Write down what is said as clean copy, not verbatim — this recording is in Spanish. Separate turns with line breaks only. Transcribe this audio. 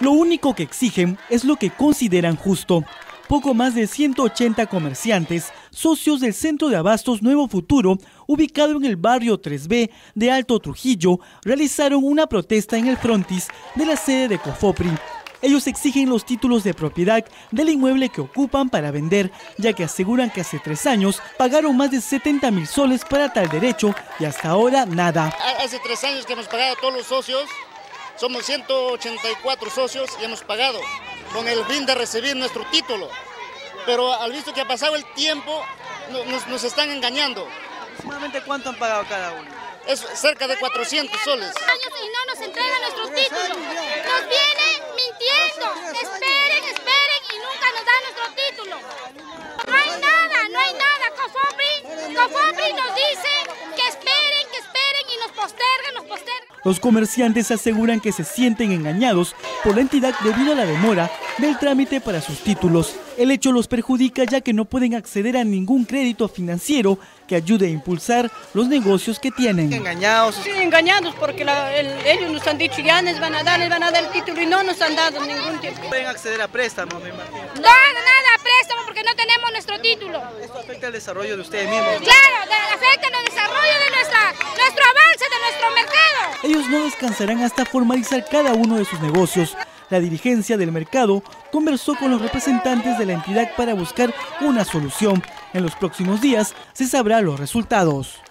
Lo único que exigen es lo que consideran justo. Poco más de 180 comerciantes, socios del Centro de Abastos Nuevo Futuro, ubicado en el barrio 3B de Alto Trujillo, realizaron una protesta en el frontis de la sede de Cofopri. Ellos exigen los títulos de propiedad del inmueble que ocupan para vender, ya que aseguran que hace 3 años pagaron más de 70.000 soles para tal derecho y hasta ahora nada.
Hace 3 años que hemos pagado todos los socios, somos 184 socios y hemos pagado con el fin de recibir nuestro título. Pero al visto que ha pasado el tiempo, nos están engañando.
¿Aproximadamente cuánto han pagado cada uno?
Es cerca de 400 soles.
Y no nos entregan nuestro título. Nos viene mintiendo. Esperen y nunca nos dan nuestro título. No hay nada. Cofopri nos dice que esperen y nos postergan.
Los comerciantes aseguran que se sienten engañados por la entidad debido a la demora del trámite para sus títulos. El hecho los perjudica ya que no pueden acceder a ningún crédito financiero que ayude a impulsar los negocios que tienen.
¿Engañados?
Sí, engañados porque ellos nos han dicho ya les van a dar el título y no nos han dado ningún tiempo.
¿Pueden acceder a préstamos, me imagino?
Nada, préstamo porque no tenemos nuestro título.
¿Esto afecta el desarrollo de ustedes mismos?
Claro, afecta el desarrollo de nuestro avance de nuestro mercado.
Ellos no descansarán hasta formalizar cada uno de sus negocios. La dirigencia del mercado conversó con los representantes de la entidad para buscar una solución. En los próximos días se sabrán los resultados.